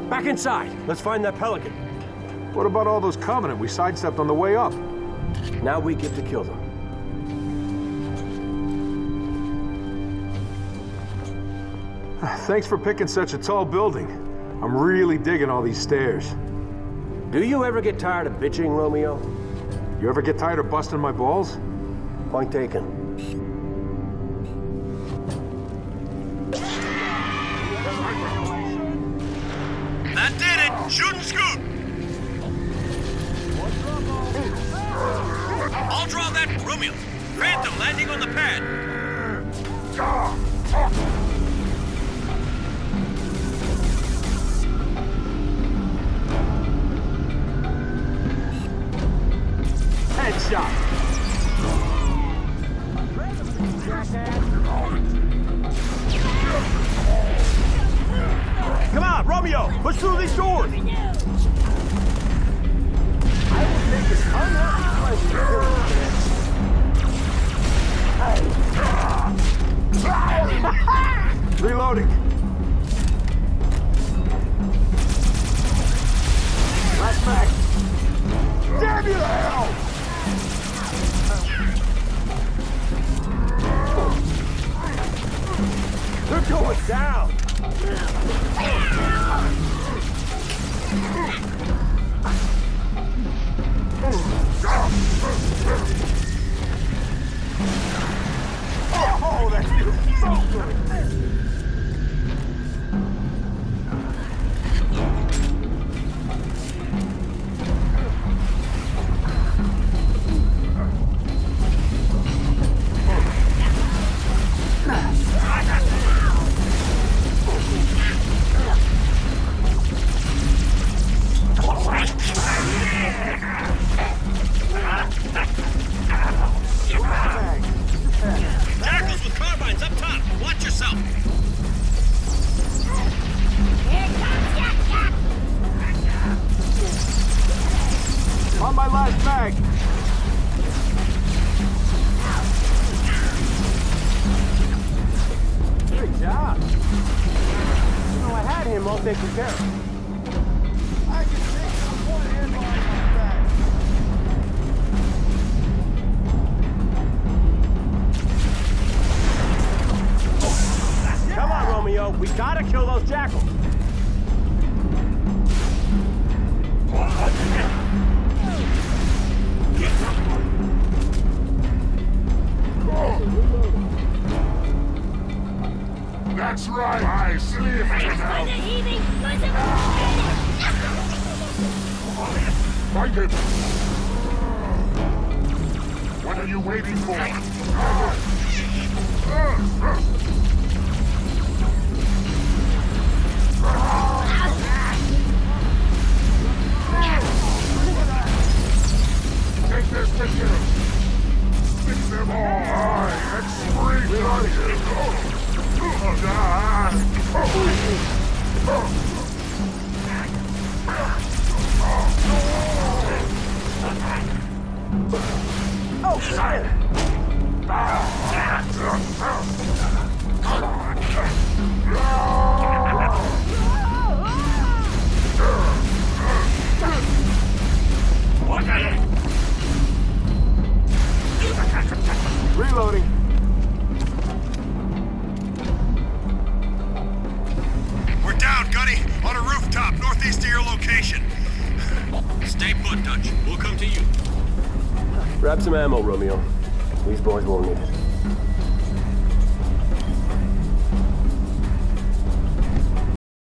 Back inside. Let's find that Pelican. What about all those Covenant we sidestepped on the way up? Now we get to kill them. Thanks for picking such a tall building. I'm really digging all these stairs. Do you ever get tired of bitching, Romeo? You ever get tired of busting my balls? Point taken. That did it! Shoot and scoot! I'll draw that Romeo. Phantom landing on the pad. Headshot! Come on, Romeo! Push through these doors! I will take this unhappy pleasure. Reloading. Last mag. Damn you to hell! They're going down! Oh, that feels so good! Jackals with carbines up top. Watch yourself. On my last mag. Good job. You know, I had him all taken care of. I can take some one hand behind my back. Come on, Romeo. We gotta kill those jackals. That's right, I sleep now. Fight it! What are you waiting for? Take their pictures! Stick them all high and scream on you! Oh, shit! Reloading. We're down, Gunny. On a rooftop northeast of your location. Stay put, Dutch. We'll come to you. Grab some ammo, Romeo. These boys won't need it.